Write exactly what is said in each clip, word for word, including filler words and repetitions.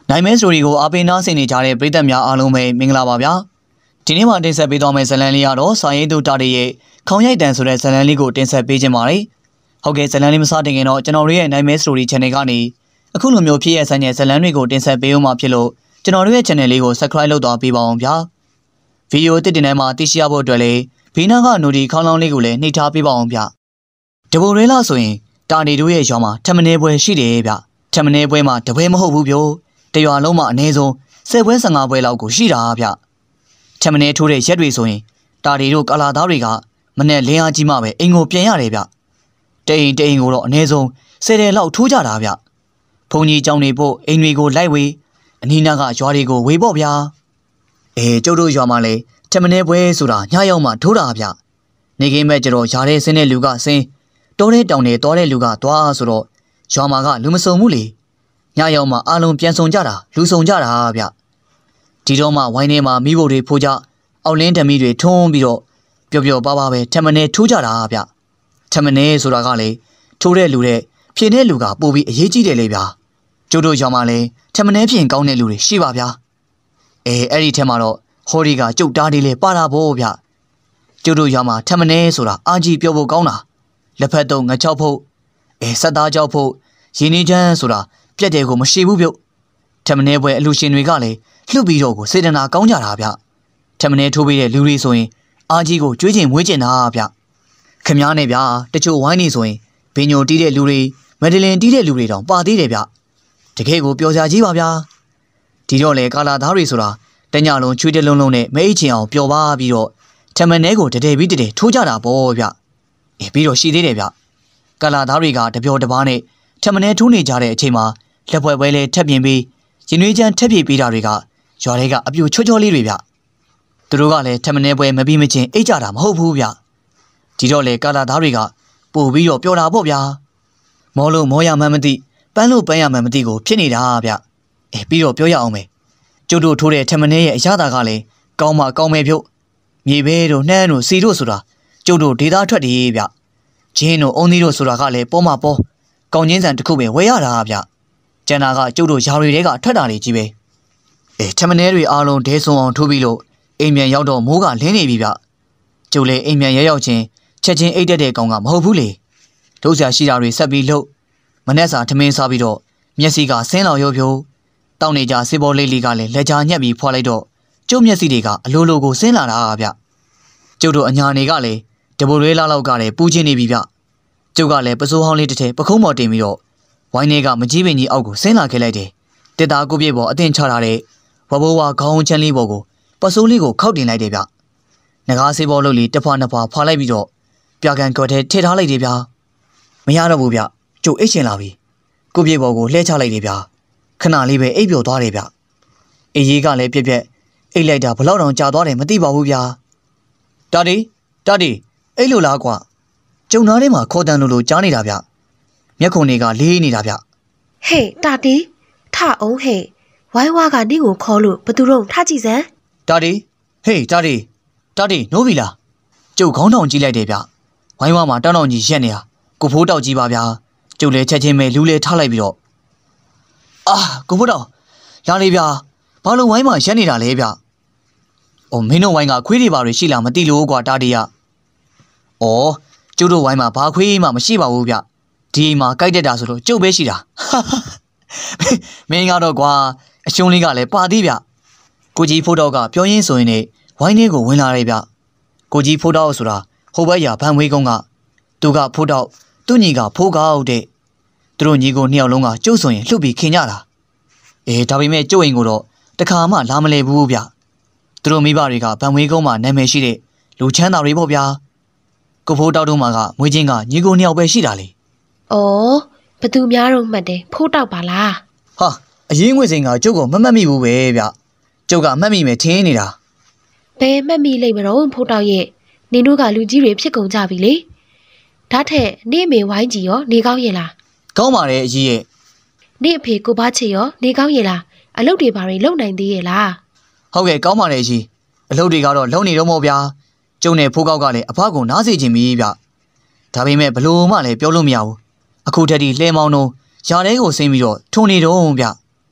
နိုင်မဲစတိုရီကိုအပိနာဆင်နေကြတဲ့ပရိသတ်များအားလုံးပဲမင်္ဂလာပါဗျာဒီနေ့မှာတင်ဆက်ပေးသွားမယ့်ဇာတ်လမ်းလေးကတော့စာရေးသူတာတေရဲ့ခေါင်းရိုက်တန်ဆိုတဲ့ဇာတ်လမ်းလေးကိုတင်ဆက်ပေးခြင်းပါတယ်ဟုတ်ကဲ့ဇာတ်လမ်းလေးမစတင်ခင်တော့ကျွန်တော်တို့ရဲ့နိုင်မဲစတိုရီ channel ကနေအခုလိုမျိုးဖြစ်ရဆိုင်တဲ့ဇာတ်လမ်းတွေကိုတင်ဆက်ပေးဦးမှာဖြစ်လို့ကျွန်တော်တို့ရဲ့ channel လေးကို subscribe လုပ်သွားပေးပါအောင်ဗျာဗီဒီယိုတစ်တင်ထဲမှာသိရှိရဖို့အတွက်လည်းဘေးနားကနိုဒီခေါင်းလောင်းလေးကိုလည်းနှိပ်ထားပေးပါအောင်ဗျတဘိုရဲလာဆိုရင်တာနေတို့ရဲ့ရွာမှာထမနေပွဲရှိတယ်ဗျထမနေပွဲမှာတပွဲမဟုတ်ဘူးဗျို့တရွာလုံးမှာအနည်းဆုံးဆယ်ပွဲဆယ်ငါပွဲလောက်ကိုရှိတာဗျထမနေထိုးတဲ့ရက်တွေဆိုရင်တာဒီတို့ကာလာသားတွေကမနဲ့လင်းအားကြီးမှပဲအိမ်ကိုပြန်ရတယ်ဗျတိန်တိန်ကိုတော့အနည်းဆုံးဆယ်တယ်လောက်ထိုးကြတာဗျဘုံကြီးကြောင်နေဖို့အိမ်တွေကိုလိုက်ဝေးအနီးနားကရွာတွေကိုဝေးပေါ့ဗျာအေးကျုပ်တို့ရွာမှာလေထမနေပွဲဆိုတာညရောက်မှထိုးတာဗျနေခင်းမဲ့ကျတော့ယာတဲ့ဆင်းတဲ့လူကဆင်းတိုးတဲ့တောင်တွေတောတဲ့လူကသွားဆိုတော့ရွာမှာကလူမစုံဘူးလေညရောက်မှအားလုံးပြန်ဆောင်ကြတာလူဆောင်ကြတာဗျဒီတော့မှဝိုင်းထဲမှာမိဖို့တွေဖိုးကြအောက်လင်းဓမီတွေထုံးပြီးတော့ပျော်ပျော်ပါပါပဲထမနေထိုးကြတာဗျထမနေဆိုတာကလေထိုးတဲ့လူတဲ့ဖြင်းတဲ့လူကပို့ပြီးအရေးကြီးတယ်လေဗျာကျို့တို့ရွာမှာလေထမနေဖြင်းကောင်းတဲ့လူတွေရှိပါဗျာအဲအဲ့ဒီထဲမှာတော့ဟော်ဒီကကျုပ်တားလေးလေပါတာဗောဗျကျို့တို့ရွာမှာထမနေဆိုတာအာကြီးပြောဖို့ကောင်းတာလက်ဖက်တော့ငချောက်ဖို့အဲဆက်သားကြောက်ဖို့ရင်းနှီးချမ်းဆိုတာပြက်တယ်ကိုမရှိဘူးပြုတ်ထမနေပွဲအလူရှင်တွေကလည်းလှုပ်ပြီးတော့ကိုစေတနာကောင်းကြတာဗျထမနေထိုးပြီးတဲ့လူတွေဆိုရင်အာကြီးကိုကြွေးကျင်မွေးကျင်တာဗျခမားနဲ့ဗျတချို့ဝိုင်းနေဆိုရင်ဘင်းညိုတီးတဲ့လူတွေမက်ဒလင်တီးတဲ့လူတွေတောင်ပါသေးတယ်ဗျတကယ်ကိုပျော်စရာကြီးပါဗျာဒီတော့လေကာလာသားတွေဆိုတာတညလုံးချွေးတလုံးလုံးနဲ့မဲအိချင်အောင်ပျော်ပါပြီးတော့ထမနေကိုတတဲပြီးတတဲထိုးကြတာပေါ့ဗျအေးပြီးတော့ရှိသေးတယ်ဗျကာလာသားတွေကတပျော်တပားနဲ့ထမနေထိုးနေကြတဲ့အချိန်မှာလက်ပွဲပွဲလေးထပ်ပြင်ပြီးရင်နွေးချမ်းထပ်ပြေးပေးတာတွေကရွာတွေကအပြူချောချောလေးတွေဗျသူတို့ကလည်းထမနေပွဲမပြီးမချင်းအိတ်ကြတာမဟုတ်ဘူးဗျဒီတော့လေကာလာသားတွေကပို့ပြီးတော့ပြောတာပေါ့ဗျာမောလို့မောရမှန်းမသိပန်းလို့ပန်းရမှန်းမသိကိုဖြစ်နေတာဗျအဲပြီးတော့ပြောရအောင်မယ်ကျုပ်တို့ထိုးတဲ့ထမနေရဲ့အရသာကလည်းကောင်းမှကောင်းမယ်ဖြုတ်မြေဘဲတို့နှမ်းတို့စီတို့ဆိုတာကျုပ်တို့ဒေတာထွက်တယ်ဗျဂျင်းတို့အုံးသီးတို့ဆိုတာကလည်းပေါ်မှာပေါ်ကောင်းချင်းစံတစ်ခုပဲဝယ်ရတာဗျကျန်တာကကျုပ်တို့ယာတွေတဲကထွက်တာတွေကြီးပဲအဲထမနေတွေအားလုံးဒဲဆုံအောင်ထိုးပြီးလို့အိမ်မြန်ရောက်တော့မိုးကလင်းနေပြီဗျကျုပ်လည်းအိမ်မြန်ရရောက်ချင်းချက်ချင်းအိတ်တက်တဲ့ကောင်ကမဟုတ်ဘူးလေဒုစရာရှိတာတွေဆက်ပြီးလှုပ်မနဲ့စာထမင်းစားပြီးတော့မျက်စိကဆင်းလောင်ရုပ်ဖြိုးတောင်းနေကြစေဘောလေးလေးကလည်းလက်ချာညက်ပြီးဖွာလိုက်တော့ကျုပ်မျက်စိတွေကအလိုလိုကိုဆင်းလာတာဗျကျုပ်တို့အညာနေကလည်းတဘိုရဲလာလောက်ကလည်းပူးချင်းနေပြီဗျကျုပ်ကလည်းပစိုးဟောင်းလေးတစ်ထည်ပခုံးပေါ်တင်ပြီးတော့ဝိုင်းထဲကမကြီးပင်ကြီးအောက်ကိုဆင်းလာခဲ့လိုက်တယ်တက်တာကိုပြည့်ပေါ်အတင်ချထားတဲ့ဝဘိုးဝါခေါင်းချမ်းလေးပေါ်ကိုပစိုးလေးကိုခောက်တင်လိုက်တယ်ဗျငကားစေဘောလုံးလေးတစ်ဖွာနှစ်ဖွာဖွာလိုက်ပြီးတော့ပြကန်ကွက်ထဲထည့်ထားလိုက်တယ်ဗျမရတော့ဘူးဗျကျုပ်အိတ်ရှင်လာပြီကိုပြည့်ပေါ်ကိုလှဲချလိုက်တယ်ဗျခဏလေးပဲအိပ်ပျော်သွားတယ်ဗျအေးကြီးကလည်းပြက်ပြက်အိတ်လိုက်တာဘလောက်တောင်ကြာသွားတယ်မသိပါဘူးဗျတာဒီတာဒီအိတ်လို့လားကွာကျုံသားထဲမှာခေါ်တန်လို့လို့ကြားနေတာဗျမျက်ခုံတွေကလေးနေတာဗျဟေးတာတီထအောင်ဟေးဝိုင်းဝါကနင့်ကိုခေါ်လို့ဘသူတော့ထကြည့်စမ်းတာတီဟေးတာတီတာတီနိုးပြီလားကျုပ်ခေါင်းထောင်ကြည့်လိုက်တယ်ဗျဝိုင်းဝါမှာတောင်းတောင်ကြီးရက်နေတာကိုဖိုးတောက်ကြီးပါဗျာကျုပ်လည်းချက်ချင်းပဲလူးလေထားလိုက်ပြီးတော့အာကိုဖိုးတောက်လာလေဗျဘာလို့ဝိုင်းမှာရက်နေတာလဲဗျအော်မင်းတို့ဝိုင်းကခွေးတွေပါတွေရှိလားမသိလို့ကွာတာတီကအော်ကျုပ်တို့ဝိုင်းမှာဘာခွေးမှမရှိပါဘူးဗျဒီအိမ်မှာကြိုက်တက်တာဆိုလို့ကျုပ်ပဲရှိတာမင်းကတော့ကွာအရှုံးလေးကလည်းပါသေးဗျကိုကြီးဖိုးတော့ကပြောရင်းဆိုရင်ねဝိုင်းလေးကိုဝင်လာတယ်ဗျကိုကြီးဖိုးတော့ဆိုတာဟိုဘက်ရာဗန်ဝေးကုန်းကသူကဖိုးတော့သူ့ညီကဖိုးကောက်တဲ့သူတို့ညီကိုနှစ်ယောက်လုံးကကျုပ်ဆိုရင်လှုပ်ပြီးခင်ကြတာအေးဒါပေမဲ့ကျုပ်အိမ်ကိုတော့တခါမှလာမလဲဘူးဗျသူတို့မိဘတွေကဗန်ဝေးကုန်းမှာနာမည်ရှိတဲ့လူချမ်းသာတွေပေါ့ဗျာကိုဖိုးတောက်တို့မှာကမွေးချင်းကညီကိုနှစ်ယောက်ပဲရှိတာလေ။အော်ဘသူများတော့မှတ်တယ်ဖိုးတောက်ပါလား။ဟာအရင်ငွေစိန်ကကျုပ်ကမမှတ်မိဘူးပဲဗျ။ကျုပ်ကမှတ်မိမယ်ထင်းနေတာ။ဘယ်မှတ်မိလိမ့်မလို့ဖိုးတောက်ရဲ့နင်တို့ကလူကြီးတွေဖြစ်ကုန်ကြပြီလေ။ဒါထက်နေမေဝိုင်းကြီးရောနေကောင်းရဲ့လား။ကောင်းပါတယ်အကြီးရဲ့။နေအဖေကိုပါချေရောနေကောင်းရဲ့လား။အလုပ်တွေဘာတွေလုပ်နိုင်သေးရဲ့လား။ဟုတ်ကဲ့ကောင်းပါတယ်အကြီး။အလုပ်တွေကတော့လုပ်နေတော့မို့ဗျာ။ကျုံနဲ့ဖိုးကောက်ကလည်းအဖကိုနားစေခြင်းပြီဗျ။ဒါပေမဲ့ဘလို့မှလည်းပြောလို့မရဘူး။အခုတည်းကလှဲမောင်းတော့ယာထဲကိုဆင်းပြီးတော့ထုံနေတော့ဗျ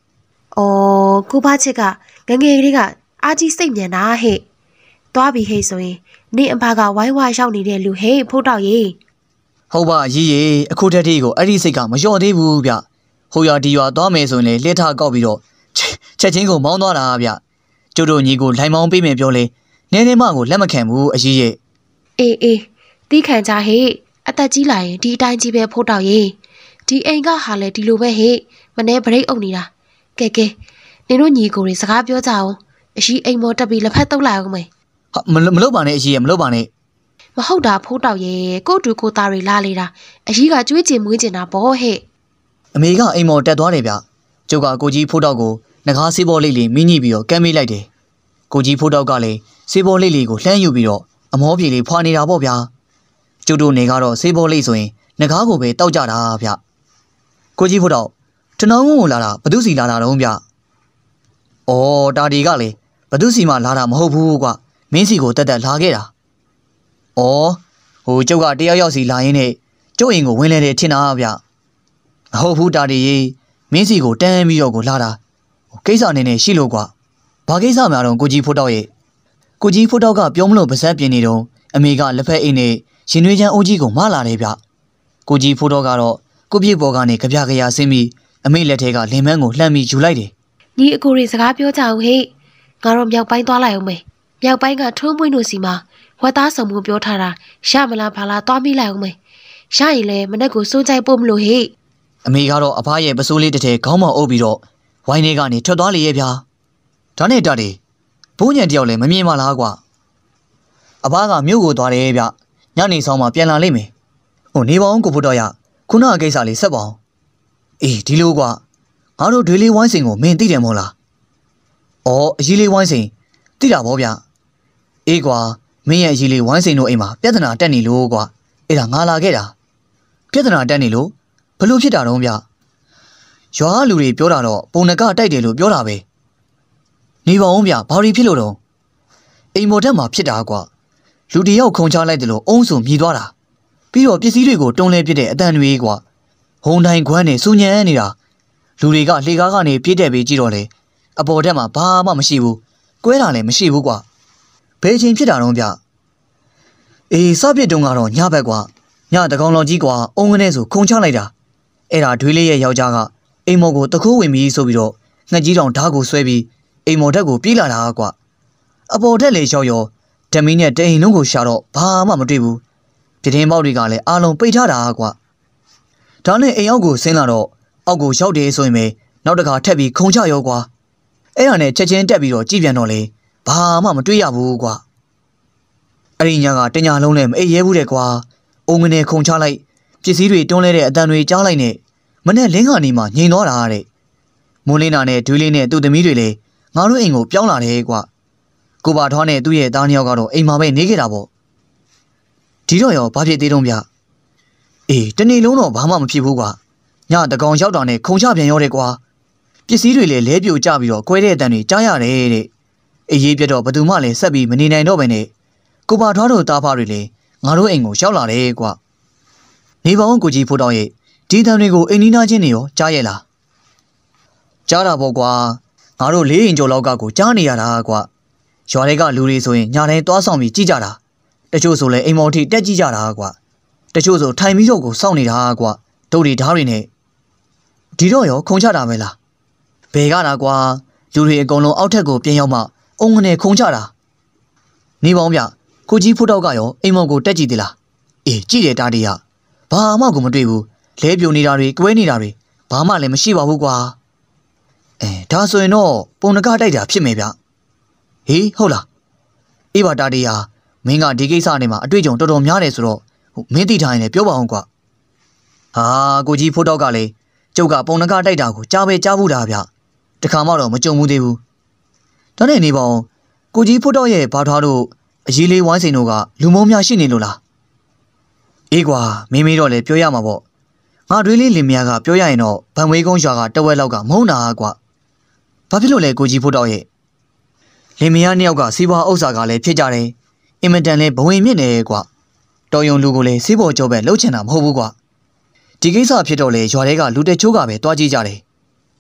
အော်ကိုဘချစ်ကငငယ်ကလေးကအာကြီးစိတ်မြန်တာဟဲ့သွားပြီဟဲ့ဆိုရင်နေအဖကဝိုင်းဝါရောက်နေတဲ့လူဟဲ့ဖိုးတောက်ရေဟုတ်ပါအကြီးရေအခုတည်းတည်းကိုအဲ့ဒီစိတ်ကမလျှော့သေးဘူးဗျဟိုရွာဒီရွာသွားမယ်ဆိုရင်လေလှည့်ထားကောက်ပြီးတော့ချက်ချင်းကိုမောင်းသွားတာဗျကျုပ်တို့ညီကိုလိုင်မောင်းပေးမယ်ပြောလေနဲနဲမကိုလက်မခံဘူးအကြီးရေအေးအေးတီးခံကြဟဲ့အသက်ကြီးလာရင်ဒီအတိုင်းကြီးပဲဖိုးတောက်ရေဒီအိမ်ကဟာလေဒီလိုပဲဟဲ့မနေ့ဗရိတ်အုပ်နေတာကဲကဲနင်တို့ညီကိုတွေစကားပြောကြအောင်အရှိအိမ်မော်တက်ပြီးလက်ဖက်တုပ်လိုက်အောင်မေဟာမမလုပ်ပါနဲ့အကြီးရေမလုပ်ပါနဲ့မဟုတ်တာဖိုးတောက်ရေကိုတူကိုသားတွေလာလေတာအရှိကကျွေးကျင်မွေးကျင်တာဘောဟဲ့အမေကအိမ်မော်တက်သွားတယ်ဗျကျုပ်ကကိုကြီးဖိုးတောက်ကိုငကားစေးဘောလေးလေးမိညှိပြီးတော့ကမ်းမေးလိုက်တယ်ကိုကြီးဖိုးတောက်ကလည်းစေးဘောလေးလေးကိုလှမ်းယူပြီးတော့အမောပြေလေးဖွာနေတာပေါ့ဗျာကျုပ်တို့နေကတော့စေးဘောလေးဆိုရင်ငကားကိုပဲတောက်ကြတာဗျကိုကြီးဖိုးတောက်တနောင်းကိုလာတာဘသူစီလာတာတော့ဗျအော်တာဒီကလည်းဘသူစီမှလာတာမဟုတ်ဘူးကွမင်းစီကိုတက်တက်လာခဲ့တာအော်ဟိုကျုပ်ကတယောက်ယောက်စီလာရင်းနဲ့ကျုပ်အိမ်ကိုဝင်လဲတယ်ထင်တာဗျမဟုတ်ဘူးတာဒီရေမင်းစီကိုတန်းပြီးတော့ကိုလာတာကိစ္စအနေနဲ့ရှိလို့ကွာဘာကိစ္စများတော့ကိုကြီးဖိုးတောက်ရဲ့ကိုကြီးဖိုးတောက်ကပြောမလို့ပါဇက်ပြင်းနေတော့အမေကလက်ဖက်အိမ်နဲ့ရှင်ရွေးချမ်းအိုးကြီးကိုမလာတယ်ဗျကိုကြီးဖိုးတောက်ကတော့ကိုပြည့်ပေါ်ကနေကြပြကြရဆင်းပြီးအမေလက်ထဲကလင်မန်းကိုလှမ်းပြီးယူလိုက်တယ်ညီအကိုတွေစကားပြောကြအောင်ဟဲ့ငါတို့မြောက်ပိုင်းသွားလိုက်အောင်မေမြောက်ပိုင်းကထုံးပွင့်တို့စီမှာဝက်သားစုံမှုပြောထားတာရမလားဘာလားသွားမိလိုက်အောင်မေရရင်လေမနဲ့ကိုစိုးကြိုက်ပို့မလို့ဟဲ့အမေကတော့အဖရဲ့ပစိုးလေးတစ်ထည်ခေါင်းမောင်အုပ်ပြီးတော့ဝိုင်းထဲကနေထွက်သွားလေရဲ့ဗျာဒါနဲ့တတယ်ဘိုးညံတယောက်လည်းမမြင်ပါလားကွာအဖကမြို့ကိုသွားတယ်ဗျညနေဆောင်မှပြန်လာလိမ့်မယ်ဟိုနေပါအောင်ကိုဖို့တော့ရခုနကကိစ္စလေးဆက်ပါအောင်အေးဒီလိုကွာငါတို့ဒွေလေးဝိုင်းစင်ကိုမင်းသိတယ်မို့လားအော်အကြီးလေးဝိုင်းစင်သိတာဗောဗျအေးကွာမင်းရဲ့အကြီးလေးဝိုင်းစင်တို့အိမ်မှာပြဿနာတက်နေလို့ကွာအဲ့ဒါငါလာခဲ့တာပြဿနာတက်နေလို့ဘလို့ဖြစ်တာတော့ဗျရွာလူတွေပြောတာတော့ပုံနကတိုက်တယ်လို့ပြောတာပဲနေပါဦးဗျဘာတွေဖြစ်လို့တော့အိမ်မော်တက်မှာဖြစ်တာကွာလူတယောက်ခုံချလိုက်တယ်လို့အုံးစုံမြည်သွားတာပြီးတော့ပစ္စည်းတွေကိုတုံးလဲပစ်တဲ့အတန်တွေကွာဟုံတိုင်းခွမ်းနေစူညံနေတာလူတွေကလှေကားကနေပြေးတက်ပြီးကြည့်တော့လေအပေါ်တက်မှာဘာမှမရှိဘူးကွဲတာလည်းမရှိဘူးကွာဘယ်ချိန်ဖြစ်တာတော့ဗျအေးစပစ်တုံးကတော့ညဘက်ကွာညတကောင်လောင်ကြီးကွာအုံးကနေဆိုခုံချလိုက်တာအဲ့ဒါဒွေးလေးရဲ့ယောက်ျားကအိမ်မော်ကိုတခိုးဝင်ပြီးဆိုပြီးတော့ငှက်ကြီးတောင်ဓာတ်ကိုဆွဲပြီးအိမ်မော်တက်ကိုပြေးလာတာကွာအပေါ်တက်လေလျှောက်ရောဓမင်းနဲ့တအိမ်လုံးကိုရှာတော့ဘာမှမတွေ့ဘူးပြတင်းပေါက်တွေကလည်းအားလုံးပိတ်ထားတာကွာဒါနဲ့အိမ်အောက်ကိုဆင်းလာတော့အောက်ကိုရောက်တယ်ဆိုရင်ပဲနောက်တစ်ခါထက်ပြီးခုံချရောကွာအဲ့ဒါနဲ့ချက်ချင်းတက်ပြီးတော့ကြည်ပြန်တော့လေဘာမှမတွေ့ရဘူးကွာအဲ့ဒီညကတညာလုံးနဲ့မအိပ်ရဲဘူးတဲ့ကွာအုံငနေခုံချလိုက်ပစ္စည်းတွေတွန်းလဲတဲ့အတန်တွေကြားလိုက်နဲ့မနဲ့လင်းကနေမှငြိမ်သွားတာတဲ့မိုးလင်းတာနဲ့ဒွေးလေးနဲ့သူ့သမီးတွေလည်းငါတို့အိမ်ကိုပြောင်းလာတယ်ကွာကိုပါထွားနဲ့သူ့ရဲ့သားနှစ်ယောက်ကတော့အိမ်မှာပဲနေခဲ့တာပေါ့ဒီတော့ရောဘာဖြစ်သေးတုံးဗျအေးတနေ့လုံးတော့ဘာမှမဖြစ်ဘူးကွာညတကောင်ရောက်တာနဲ့ခုံချပြန်ရောတယ်ကွာပစ္စည်းတွေလည်းလဲပြိုကျပြီးတော့ကွဲတဲ့အတန်တွေကြားရတယ်တဲ့အေးရေးပြတော့ဘသူမှလည်းဆက်ပြီးမနေနိုင်တော့ပဲနဲ့ကိုပါထွားတို့သားဖားတွေလည်းငါတို့အိမ်ကိုရောက်လာတယ်ကွာနေပါအောင်ကိုကြီးဖိုးတောင်းရဲ့ဒီတန်တွေကိုအိမ်နီးနားချင်းတွေရောကြားရဲ့လားကြားတာပေါ့ကွာငါတို့လေးအိမ်ကျော်လောက်ကကိုကြားနေရတာကွာရွာတွေကလူတွေဆိုရင်ညာတိုင်းသွားဆောင်ပြီးကြည့်ကြတာတချို့ဆိုလည်းအိမ်မော်ထိတက်ကြည့်ကြတာကွာတချို့ဆိုထိုင်ပြီးတော့ကိုစောင့်နေတာကွာဒုတ်တွေဓားတွေနဲ့ဒီတော့ရောခုံချတာပဲလားဘယ်ကလာကွာလူတွေအကုန်လုံးအောက်ထက်ကိုပြန်ရောက်မှအုံငနဲ့ခုံချတာနေပေါင်းဗျကိုကြီးဖိုးတောက်ကရောအိမ်မော်ကိုတက်ကြည့်သေးလားအေးကြည့်တယ်တာတီးရဘာမှကိုမတွေ့ဘူးလဲပြိုနေတာတွေကွဲနေတာတွေဘာမှလည်းမရှိပါဘူးကွာအဲဒါဆိုရင်တော့ပုံနကတိုက်တာဖြစ်မယ်ဗျဟေးဟုတ်လားအေးပါတာတီးရမင်းကဒီကိစ္စနဲ့မှာအတွေ့အကြုံတော်တော်များတယ်ဆိုတော့မင်းသိထားရင်လည်းပြောပါအောင်ကွာဟာကိုကြီးဖိုးတောက်ကလည်းကျုပ်ကပုံနကတိုက်တာကိုကြားပဲကြားဘူးတာဗျတခါမှတော့မကြုံဘူးသေးဘူးဒါနဲ့နေပါအောင်ကိုကြီးဖိုးတောက်ရဲ့ဘာထွားတို့အရေးလေးဝိုင်းစိန်တို့ကလူမုံများရှိနေလို့လားအေးကွာမင်းမေးတော့လည်းပြောရမှာပေါ့ငါတွေးလေးလင်မယားကပြောရရင်တော့ဗံဝေးကုန်းရွာကတဝက်လောက်ကမုန်းတာကွာဘာဖြစ်လို့လဲကိုကြီးဖိုးတောက်ရဲ့လင်မယားနှစ်ယောက်ကစီးပွားဥစ္စာကလည်းဖြစ်ကြတယ်အင်မတန်လည်းဘဝင်မြင့်နေကွာတော်ယုံလူကိုလည်းစေးပေါ်ကြောပဲလှုပ်ချင်တာမဟုတ်ဘူးကွာဒီကိစ္စဖြစ်တော့လေရွာတွေကလူတချို့ကပဲတွားကြည့်ကြတယ်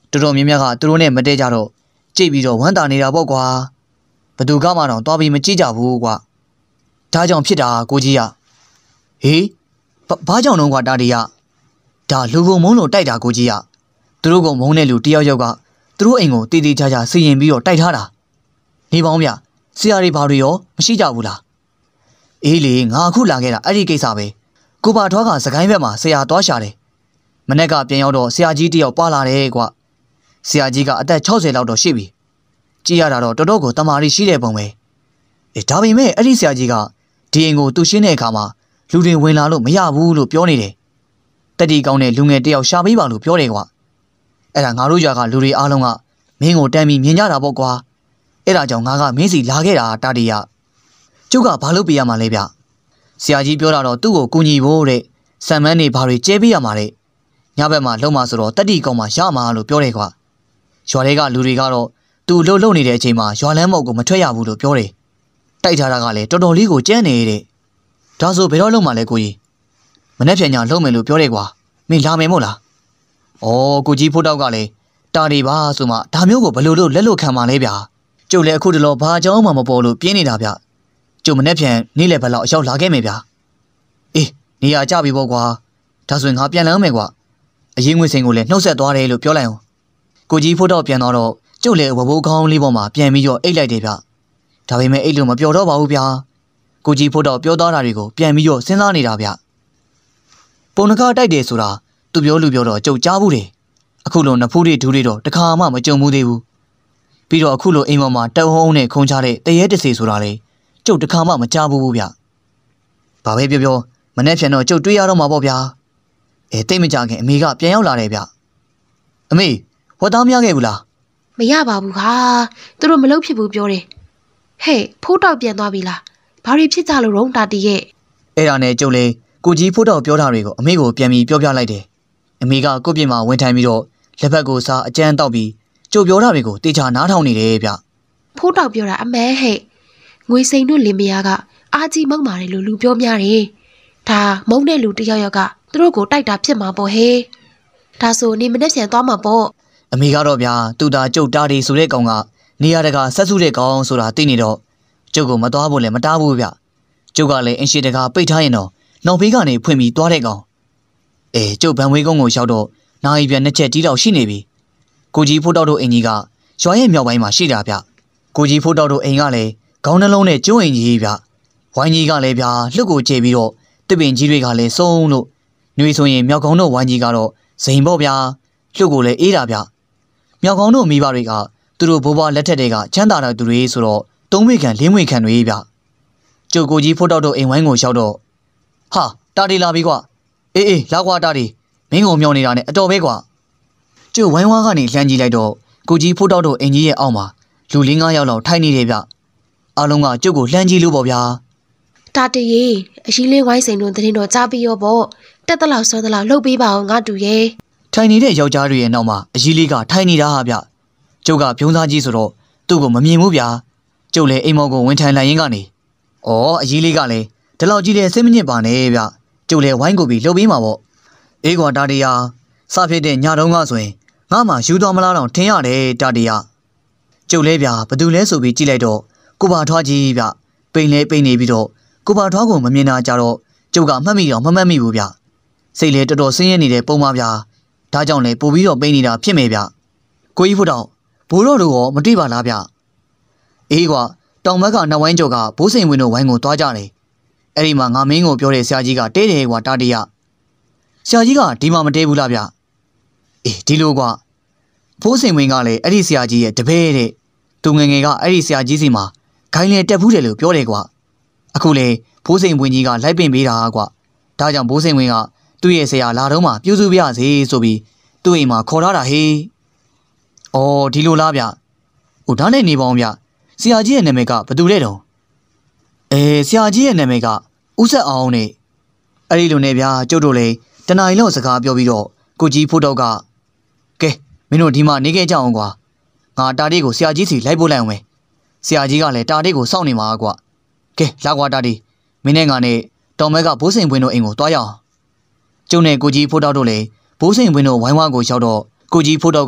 တော်တော်များများကသူတို့နဲ့မတည့်ကြတော့ကြိတ်ပြီးတော့ဝမ်းသာနေတာပေါ့ကွာဘသူကမှတော့တွားပြီးမကြည့်ကြဘူးကွာဒါကြောင့်ဖြစ်တာကိုကြီးကဟေးဘာကြောင့်တော့ကွာတာတီကဒါလူကုန်မုန်းလို့တိုက်တာကိုကြီးကသူတို့ကမုန်းတဲ့လူတယောက်ယောက်ကသူတို့အိမ်ကိုတည်တည်ချာချာစီရင်ပြီးတော့တိုက်ထားတာနေပေါင်းဗျဆရာတွေဘာတွေရောမရှိကြဘူးလားအေးလေငါအခုလာခဲ့တာအဲ့ဒီကိစ္စပဲကိုပါထွားကစကိုင်းဘက်မှာဆရာသွားရှာတယ်မနေ့ကပြန်ရောက်တော့ဆရာကြီးတယောက်ပါလာတယ်ကွာဆရာကြီးကအသက်၆၀လောက်တော့ရှိပြီကြည့်ရတာတော့တော်တော်ကိုတမာရီရှိတဲ့ပုံပဲအေးဒါပေမဲ့အဲ့ဒီဆရာကြီးကဒီအိမ်ကိုသူရှင်းတဲ့အခါမှာလူတွေဝင်လာလို့မရဘူးလို့ပြောနေတယ်တက်တီကောင်းတဲ့လူငယ်တယောက်ရှာပေးပါလို့ပြောတယ်ကွာအဲ့ဒါငါတို့ရွာကလူတွေအားလုံးကမင်းကိုတမ်းပြီးမြင်ကြတာပေါ့ကွာအဲ့ဒါကြောင့်ငါကမင်းစီလာခဲ့တာတာတီရကျုပ်ကဘာလို့ပြရမှာလဲဗျဆရာကြီးပြောတာတော့သူ့ကိုကူညီဖို့တဲ့ဆံမန်းနေဘာတွေကျဲပေးရမှာတဲ့ညဘက်မှာလုံမှာဆိုတော့တက်တီကောင်းမှာရမှာလို့ပြောတယ်ကွာရွာတွေကလူတွေကတော့သူ့လှုပ်လှုပ်နေတဲ့အချိန်မှာရွာလမ်းမောက်ကိုမထွက်ရဘူးလို့ပြောတယ်တိုက်ထားတာကလည်းတော်တော်လေးကိုကြမ်းနေတဲ့ဒါဆိုဘယ်တော့လုံမှာလဲကိုကြီးမနေ့ပြန်ညာလုံမယ်လို့ပြောတယ်ကွာမင်းလာမယ်မို့လားဩကိုကြီးဖိုးတောက်ကလည်းတာတွေပါဆိုမှဒါမျိုးကိုဘယ်လိုလုပ်လက်လို့ခံမှာလဲဗျာကျုပ်လည်းအခုတလောဘာကြောင်းမှမပေါ်လို့ပြင်းနေတာဗျကျုပ်မနေ့ပြန်နေ့လည်းဘယ်လောက်အရောက်လာခဲ့မယ်ဗျာအေးနေရာကြပြီပေါ့ကွာဒါဆိုရင်ငါပြန်လမ်းမယ်ကွာအရင်ငွေစိန်ကိုလည်းနှုတ်ဆက်သွားတယ်လို့ပြောလိုက်အောင်ကိုကြီးဖိုးတောက်ပြန်တော့ကျုပ်လည်းဝဘိုးကောင်းလေးပေါ်မှာပြန်ပြီးတော့အိတ်လိုက်တယ်ဗျဒါပေမဲ့အိတ်လို့မပြောတော့ပါဘူးဗျာကိုကြီးဖိုးတောက်ပြောသွားတာတွေကိုပြန်ပြီးတော့စဉ်းစားနေတာဗျပုံနှကားတိုက်တယ်ဆိုတာသူပြောလူပြောတော့ကျုပ်ကြားဘူးတယ်အခုလိုနဖူးတွေဒူးတွေတော့တခါမှမကြုံဘူးသေးဘူးပြီးတော့အခုလိုအိမ်ပေါ်မှာတုံဟုံးနဲ့ခုံချတဲ့တရေတစေဆိုတာလေကျုပ်တခါမှမကြားဘူးဘူးဗျဘာပဲပြောပြောမနေ့ပြန်တော့ကျုပ်တွေးရတော့မှာပေါ့ဗျာအဲတိတ်မကြခင်အမေကပြန်ရောက်လာတယ်ဗျအမေဝတ်သားမရခဲ့ဘူးလားမရပါဘူးခါသူတို့မလုပ်ဖြစ်ဘူးပြောတယ်ဟဲ့ဖိုးတောက်ပြန်သွားပြီလားဘာတွေဖြစ်ကြလို့ရုံးတာတီရဲ့အဲ့ဒါနဲ့ကျုပ်လေကိုကြီးဖိုးတောက်ပြောတာတွေကိုအမေကိုပြန်ပြီးပြောပြလိုက်တယ်အမေကကိုပြင်းမှာဝင်ထိုင်ပြီးတော့လက်ဖက်ကိုစားအကြမ်းတောက်ပြီးကျုပ်ပြောတာတွေကိုတေချာနားထောင်နေတယ်ဗျဖိုးတောက်ပြောတာအမဲဟဲ့ငွေစိန်တို့လင်မယားကအာကြီးမုံမာတယ်လို့လူပြောများတယ်ဒါမုံတဲ့လူတယောက်ယောက်ကသူတို့ကိုတိုက်တာဖြစ်မှာပေါ့ဟဲ့ဒါဆိုနေမနဲ့ပြန်သွားမှာပေါ့အမေကတော့ဗျာသူ့သားကျုပ်တားတယ်ဆိုတဲ့ကောင်ကနေရာတကာဆက်စုတဲ့ကောင်ဆိုတာသိနေတော့ကျုပ်ကိုမသွားဖို့လည်းမတားဘူးဗျကျုပ်ကလည်းအင်ရှိတကာပိတ်ထားရင်တော့နောက်ဘေးကနေဖွင့်ပြီးသွားတဲ့ကောင်အဲကျုပ်ဗန်ဝေးကုန်းကိုရောက်တော့နိုင်ပြန်နှစ်ချက်တီးတော့ရှိနေပြီကိုကြီးဖိုးတောက်တို့အင်ကြီးကရွာရဲ့မြောက်ပိုင်းမှာရှိတာဗျကိုကြီးဖိုးတောက်တို့အိမ်ကလည်းခေါင်းနှလုံးနဲ့ကျိုးအိမ်ကြီးဗျဝိုင်းကြီးကလည်းဗျာလှုပ်ကိုကျေပြီးတော့တစ်ပင်ကြီးတွေကလည်းစုံလို့နှွေဆိုရင်မြောက်ကောင်းတို့ဝိုင်းကြီးကတော့ဇိမ်ပေါ့ဗျာလှုပ်ကိုလည်းအေးတာဗျမြောက်ကောင်းတို့မိဘတွေကသူတို့ဘိုးဘွားလက်ထက်တွေကချမ်းသာတဲ့သူတွေဆိုတော့သုံးဝေခံလေးဝေခံတွေဗျကျုပ်ကိုကြီးဖိုးတောက်တို့အိမ်ဝိုင်းကိုရောက်တော့ဟာတာတီလာပြီကွာအေးအေးလာကွာတာတီမင်းကိုမြောင်နေတာနဲ့အတော်ပဲကွာကျုပ်ဝိုင်းဝါးကနေလှမ်းကြည့်လိုက်တော့ကိုကြီးဖိုးတောက်တို့အင်ကြီးရဲ့အောက်မှာလူလေးငါးယောက်လောက်ထိုင်နေတယ်ဗျအားလုံးကကျုပ်ကိုလှမ်းကြည့်လို့ပေါ့ဗျာတာတီရေအရှိလေးဝိုင်းစိန်တို့တရင်တော့ကြားပြီးရောပေါ့တက်တလောက်စောတလောက်လှုပ်ပေးပါအောင်ငါတူရဲ့ထိုင်နေတဲ့ယောက်ျားတွေရဲ့နောက်မှာအကြီးလေးကထိုင်နေတာဟာဗျကျုပ်ကပြုံးသားကြီးဆိုတော့သူ့ကိုမမြင်ဘူးဗျာကျုပ်လည်းအိမ်မော်ကိုဝင်ထိုင်လိုက်ရင်းကနေဩအကြီးလေးကလည်းဒီလောက်ကြီးတဲ့စိတ်မညစ်ပါနဲ့ဗျကျုပ်လည်းဝိုင်းကိုပြီးလှုပ်ပေးမှာပေါ့အေးကွာတာတီယာစဖြစ်တဲ့ညတုန်းကဆိုရင်ငါမှယူတော်မလားတော့ထင်ရတယ်တာတီယာကျုပ်လည်းဗျဘသူလဲဆိုပြီးကြည့်လိုက်တော့ကိုပါထွားကြီးဗျပိန်လဲပိန်နေပြီးတော့ကိုပါထွားကိုမမြင်တာကြတော့ကျုပ်ကမှတ်မိတော့မမှတ်မိဘူးဗျစိတ်လည်းတော်တော်ဆင်းရဲနေတဲ့ပုံပါဗျာဒါကြောင့်လည်းပို့ပြီးတော့ပိန်နေတာဖြစ်မယ်ဗျကိုကြီးဖို့တော့ဘိုးတော်တို့ရောမတွေ့ပါလားဗျအေးကွာတောင်ဘက်ကနှစ်ဝိုင်းကျော်ကဘိုးစိန်ဝင်းတို့ဝိုင်းကိုသွားကြတယ်အဲ့ဒီမှာငါမင်းကိုပြောတဲ့ဆရာကြီးကတဲတယ်ကွာတာတီယာဆရာကြီးကဒီမှာမတဲဘူးလားဗျအေးဒီလိုကွာဘိုးစိန်ဝင်းကလည်းအဲ့ဒီဆရာကြီးရဲ့တပည့်တဲ့သူငယ်ငယ်ကအဲ့ဒီဆရာကြီးစီမှာဂိုင်းလေတက်ဘူးတယ်လို့ပြောတယ်ကွာအခုလေဘိုးစိန်ဝင်းကြီးကလိုက်ပင်ပေးတာကွာဒါကြောင့်ဘိုးစိန်ဝင်းကသူ့ရဲ့ဆရာလာတော့မှပြုစုပြရစေဆိုပြီးသူ့အိမ်မှာခေါ်ထားတာဟေးအော်ဒီလိုလားဗျဟိုဒါနဲ့နေပါအောင်ဗျဆရာကြီးရဲ့နာမည်ကဘယ်သူလဲတော့အဲဆရာကြီးရဲ့နာမည်ကဦးဆက်အောင်နဲ့အဲ့ဒီလိုနဲ့ဗျာကျုပ်တို့လေတနားရီလောက်စကားပြောပြီးတော့ကိုကြီးဖိုးတော့ကကဲမင်းတို့ဒီမှာနေခဲ့ကြအောင်ကွာငါတာတီကိုဆရာကြီးစီလိုက်ပို့လိုက်အောင်မယ်ဆရာကြီးကလည်းတာတီကိုစောင့်နေမှာကွာကဲလာကွာတာတီမင်းနဲ့ငါနဲ့တော်မဲကဘိုးစိန်ပွင့်တို့အိမ်ကိုတွားရအောင်ကျုံနဲ့ကိုကြီးဖိုးတော့တို့လေဘိုးစိန်ပွင့်တို့ဝိုင်းဝါးကိုရောက်တော့ကိုကြီးဖိုးတော့က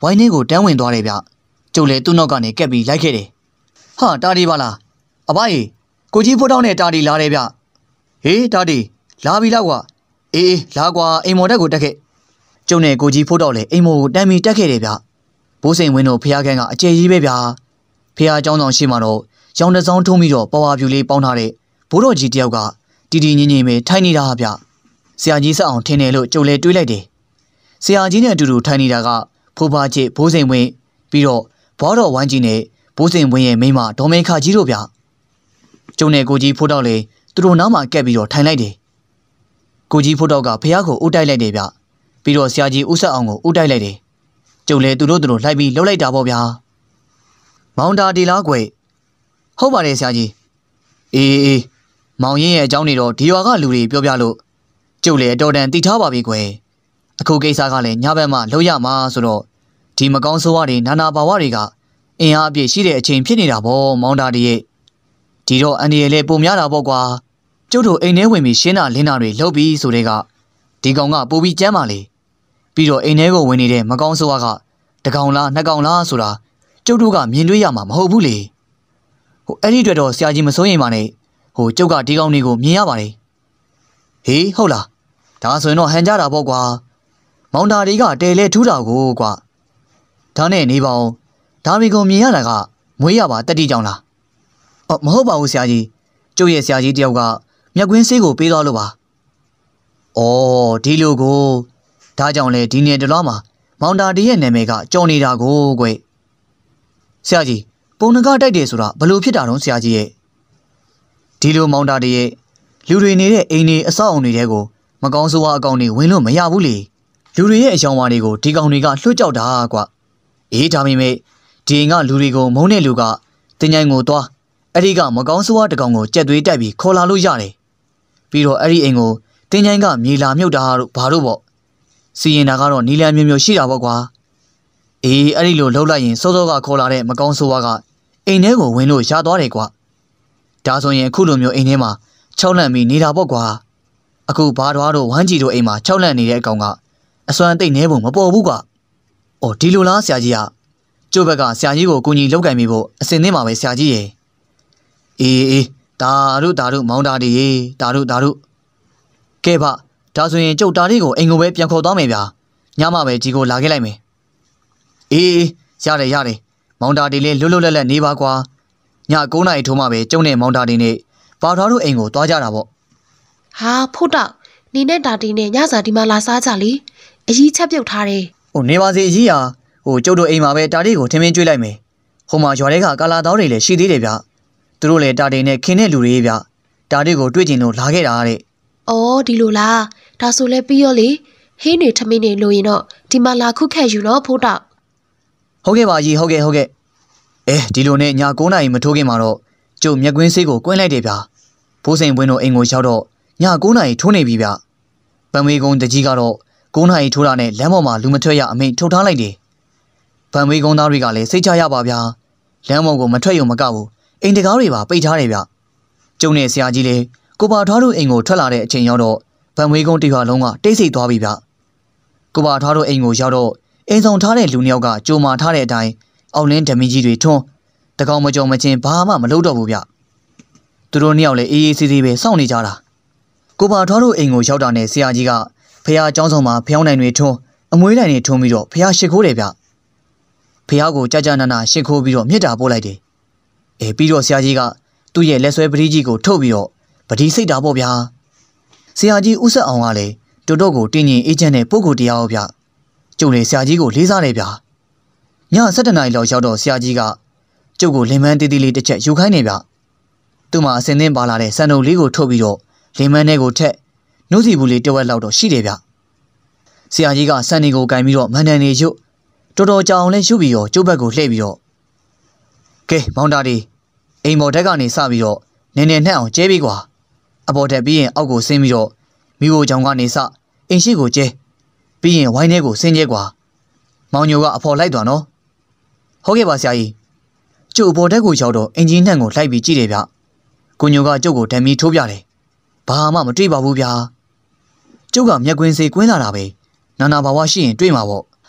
ဝိုင်းထဲကိုတန်းဝင်သွားတယ်ဗျကျုပ်လည်းသူ့နောက်ကနေကက်ပြီးလိုက်ခဲ့တယ်ဟာတာဒီပါလားအဘကြီးကိုကြီးဖိုးတောင်းနဲ့တာဒီလာတယ်ဗျဟေးတာဒီလာပြီလားကွာအေးလာကွာအိမ်မော်တက်ကိုတက်ခဲ့ကျုပ်နဲ့ကိုကြီးဖိုးတောင်းလည်းအိမ်မော်ကိုတန်းပြီးတက်ခဲ့တယ်ဗျဘိုးစိန်ဝင်းတို့ဖះခန်းကအကျယ်ကြီးပဲဗျဖះเจ้าဆောင်ရှိမှတော့ရောင်တစောင်းထုံးပြီးတော့ပေါ်ဝါပြူလေးပေါင်းထားတဲ့ဘိုးတော်ကြီးတယောက်ကတီတီငင်းငင်းပဲထိုင်နေတာဗျဆရာကြီးဆက်အောင်ထင်တယ်လို့ကျုပ်လည်းတွေးလိုက်တယ်ဆရာကြီးနဲ့အတူတူထိုင်နေတာကဖိုးဖားချစ်ဘိုးစိန်ဝင်းပြီးတော့ဘွားတော်ဝိုင်းကြီးနဲ့ဘိုးစိန်ဝင်းရဲ့မိန်းမဒေါ်မေခကြီးတို့ဗျကျုံနဲ့ကိုကြီးဖိုးတော့လေသူတို့နားမှာကက်ပြီးတော့ထိုင်လိုက်တယ်ကိုကြီးဖိုးတော့ကဖះကိုအုပ်တိုက်လိုက်တယ်ဗျပြီးတော့ဆရာကြီးဦးဆက်အောင်ကိုအုပ်တိုက်လိုက်တယ်ကျုံလည်းသူတို့သူတို့လိုက်ပြီးလှုပ်လိုက်တာပေါ့ဗျာမောင်တာဒီလားကွယ်ဟုတ်ပါတယ်ဆရာကြီးအေးအေးမောင်ရင်ရဲ့အကြောင်းတွေတော့ဒီရွာကလူတွေပြောပြလို့ကျုပ်လည်းအတော်တန်တည်ထားပါပြီကွယ်အခုကိစ္စကလည်းညဘက်မှလှုပ်ရမှာဆိုတော့ဒီမကောင်းဆိုးဝါးတွေနာနာဘာဝတွေကအင်အားအပြည့်ရှိတဲ့အချိန်ဖြစ်နေတာပေါ့မောင်တာဒီရဲ့ဒီတော့အန်ဒီရဲ့လည်းပုံများတာပေါ့ကွာကျုပ်တို့အိမ်ထဲဝင်ပြီးရှင်းတာလင်းတာတွေလှုပ်ပြီးဆိုတဲ့ကဒီကောင်ကပိုပြီးကြမ်းပါလေပြီးတော့အိမ်ထဲကိုဝင်နေတဲ့မကောင်းဆိုးဝါးကတကောင်လားနှစ်ကောင်လားဆိုတာကျုပ်တို့ကမြင်တွေ့ရမှာမဟုတ်ဘူးလေဟိုအဲ့ဒီအတွက်တော့ဆရာကြီးမစိုးရင်ပါနဲ့ဟိုကျုပ်ကဒီကောင်တွေကိုမြင်ရပါတယ်ဟေးဟုတ်လားဒါဆိုရင်တော့ဟန်ကြတာပေါ့ကွာမောင်တာတွေကတဲလဲထူးတာကိုကွာဒါနဲ့နေပါအောင်ဒါမီကိုမြင်ရတာကမွေးရပါတက်တိကြောင်လားအော်မဟုတ်ပါဘူးဆရာကြီးကျုပ်ရဲ့ဆရာကြီးတယောက်ကမြက်ကွင်းဆေးကိုပေးသွားလို့ပါအော်ဒီလိုကိုဒါကြောင့်လေဒီနေ့တလောမှာမောင်တာဒီရဲ့နာမည်ကကြော်နေတာကိုကွယ်ဆရာကြီးပုံနှကားတိုက်တယ်ဆိုတာဘလို့ဖြစ်တာတော့ဆရာကြီးရဲ့ဒီလိုမောင်တာဒီရဲ့လူတွေနေတဲ့အိမ်တွေအဆောက်အုံတွေတဲကိုမကောင်းဆိုးဝါးအကောင်တွေဝင်လို့မရဘူးလေလူတွေရဲ့အယောင်ဝါတွေကိုဒီကောင်တွေကလွှတ်ကြောက်တာကွာအေးဒါပေမဲ့ဒီအိမ်ကလူတွေကိုမုန်းတဲ့လူကတင်ញိုင်ကိုသွားအဲ့ဒီကမကောင်းဆိုးဝါးတကောင်ကိုကြက်သွေးတိုက်ပြီးခေါ်လာလို့ရတယ်ပြီးတော့အဲ့ဒီအိမ်ကိုတင်ញိုင်ကမြေလာမြုပ်တာတို့ဘာတို့ပေါ့စီရင်တာကတော့နီလန်မျိုးမျိုးရှိတာပေါ့ကွာအေးအဲ့ဒီလိုလှုပ်လိုက်ရင်စောစောကခေါ်လာတဲ့မကောင်းဆိုးဝါးကအိမ်ထဲကိုဝင်လို့ရသွားတယ်ကွာဒါဆိုရင်အခုလိုမျိုးအိမ်ထဲမှာ၆လန့်ပြီးနေတာပေါ့ကွာအခုဘာတော်တို့ဝမ်းကြီးတို့အိမ်မှာ၆လန့်နေတဲ့အကောင်ကအစွမ်းသိမ့်နေဖို့မပေါ်ဘူးကွာ။အော်ဒီလိုလားဆရာကြီးကကျုပ်ဘက်ကဆရာကြီးကိုကိုကြီးလောက်ကင်ပြီးဖို့အစင်သင်းပါပဲဆရာကြီးရေ။အေးအေးဒါတို့ဒါတို့မောင်းတာတွေရေဒါတို့ဒါတို့ကဲပါဒါဆိုရင်ကျုပ်တားလေးကိုအိမ်ကိုပဲပြန်ခေါ်သွားမယ်ဗျာ။ညမှပဲကြီးကိုလာခဲ့လိုက်မယ်။အေးအေးရတယ်ရတယ်မောင်းတာတွေလေးလွတ်လွတ်လပ်လပ်နေပါကွာ။ည၉နာရီထိုးမှပဲကျုံနဲ့မောင်းတာတွေနဲ့ဘာတော်တို့အိမ်ကိုသွားကြတာပေါ့။ဟာဖို့တော့နေနဲ့တာတီနဲ့ညစာဒီမှာလာစားကြလေအကြီးချက်ပြုတ်ထားတယ်ဟိုနေပါစေအကြီးဟာဟိုကျုပ်တို့အိမ်မှာပဲတာတီကိုထင်းမင်းကျွေးလိုက်မယ်ဟိုမှာရွာထဲကကာလာတောင်းတွေလည်းရှိသေးတယ်ဗျသူတို့လည်းတာတီနဲ့ခင်းတဲ့လူတွေဗျတာတီကိုတွေ့ကျင်လို့လာခဲ့တာတဲ့အော်ဒီလိုလားဒါဆိုလဲပြီးရောလေဟင်းနေထမင်းနေလို့ရင်တော့ဒီမှာလာခုခက်ယူတော့ဖို့တော့ဟုတ်ကဲ့ပါကြီးဟုတ်ကဲ့ဟုတ်ကဲ့အဲဒီလိုနဲ့ည၉နာရီမထိုးခင်မှာတော့ကျုပ်မျက်ကွင်းဆေးကိုကွင်းလိုက်တယ်ဗျဘိုးစိန်ပွင်းတို့အိမ်ကိုရောက်တော့ည၉နာရီထိုးနေပြီဗျပန်ဝေကုန်းတကြီးကတော့၉နာရီထိုးတာနဲ့လမ်းပေါ်မှာလူမထွက်ရအမိန့်ထုတ်ထားလိုက်တယ်ပန်ဝေကုန်းသားတွေကလည်းစိတ်ချရပါဗျာလမ်းပေါ်ကိုမထွက်ရုံမကဘူးအိမ်တကားတွေပါပိတ်ထားတယ်ဗျကျုံနဲ့ဆရာကြီးလည်းကိုပါထွားတို့အိမ်ကိုထွက်လာတဲ့အချိန်ရောက်တော့ပန်ဝေကုန်းတရွာလုံးကတိတ်ဆိတ်သွားပြီဗျကိုပါထွားတို့အိမ်ကိုရောက်တော့အိမ်ဆောင်ထားတဲ့လူနှစ်ယောက်ကကြိုမာထားတဲ့အတိုင်းအောက်လင်းဓမင်းကြီးတွေထွန်းတကောင်မကြုံမချင်းဘာမှမလုပ်တော့ဘူးဗျသူတို့နှစ်ယောက်လည်းအေးအေးဆေးဆေးပဲစောင့်နေကြတာကိုပါထွားတို့အိမ်ကိုရောက်တာနဲ့ဆရာကြီးကဖះเจ้าဆောင်မှာဖျောင်းနိုင်တွေထွန်းအမွေးနိုင်တွေထွန်းပြီးတော့ဖះရှစ်ခိုးတယ်ဗျဖះကိုကြကြနာနာရှစ်ခိုးပြီးတော့မြစ်တာပို့လိုက်တယ်အဲပြီးတော့ဆရာကြီးကသူ့ရဲ့လက်ဆွဲပတိကြီးကိုထုတ်ပြီးတော့ပတိစိတ်တာပေါ့ဗျာဆရာကြီးဥဆက်အောင်ကလည်းတိုးတော့ကိုတင်းရင်အေးချမ်းတဲ့ပုဂ္ဂိုလ်တရားဟုတ်ဗျကျုပ်လည်းဆရာကြီးကိုလေးစားတယ်ဗျည၁၇နာရီလောက်ရောက်တော့ဆရာကြီးကကျုပ်ကိုလင်မန်းတေးသေးလေးတစ်ချက်ယူခိုင်းနေဗျသူ့မှာအစင်းသင်းပါလာတဲ့စံတုံလေးကိုထုတ်ပြီးတော့လင်မန်းထဲကိုထက်နှုတ်စီဘူးလေးတဝက်လောက်တော့ရှိတယ်ဗျဆရာကြီးကစံနေကိုကင်ပြီးတော့မန်တန်နေရုပ်တော်တော်ကြာအောင်လဲရှုပ်ပြီးတော့ကျုပ်ဘက်ကိုလှည့်ပြီးတော့ကဲမောင်တာဒီအိမ်ပေါ်ဓာတ်ကနေစပြီးတော့နည်းနည်းနှက်အောင်ကျဲပြီးကွာအပေါ်တက်ပြီးရင်အောက်ကိုဆင်းပြီးတော့မိဖို့ကြောင်ကနေစအိမ်ရှိကိုကျဲပြီးရင်ဝိုင်းထဲကိုဆင်းကျဲကွာမောင်ညိုကအဖော်လိုက်သွားနော်ဟုတ်ကဲ့ပါဆရာကြီးကျုပ်အပေါ်တက်ကိုရောက်တော့အင်ဂျင်နှက်ကိုလိုက်ပြီးကြည့်တယ်ဗျကိုညိုကကျုပ်ကိုဓာတ်မီထိုးပြတယ်ဘာမှမတွေ့ပါဘူးဗျာကျုပ်ကမျက်ကွင်းစေးကွင်းလာတာပဲနာနာဘာဝရှိရင်တွေ့မှာပေါ့